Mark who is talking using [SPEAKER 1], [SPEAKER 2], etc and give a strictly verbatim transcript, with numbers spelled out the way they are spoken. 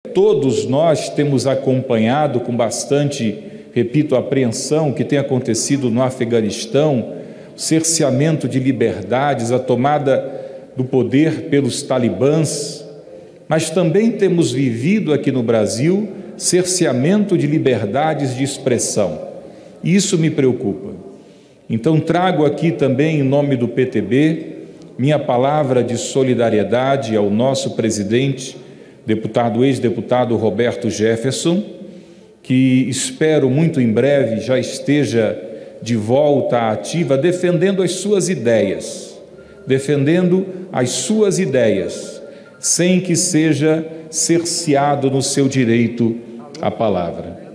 [SPEAKER 1] Todos nós temos acompanhado com bastante, repito, apreensão o que tem acontecido no Afeganistão, o cerceamento de liberdades, a tomada do poder pelos talibãs, mas também temos vivido aqui no Brasil cerceamento de liberdades de expressão. E isso me preocupa. Então trago aqui também, em nome do P T B, minha palavra de solidariedade ao nosso presidente, deputado, ex-deputado Roberto Jefferson, que espero muito em breve já esteja de volta à ativa, defendendo as suas ideias, defendendo as suas ideias, sem que seja cerceado no seu direito à palavra.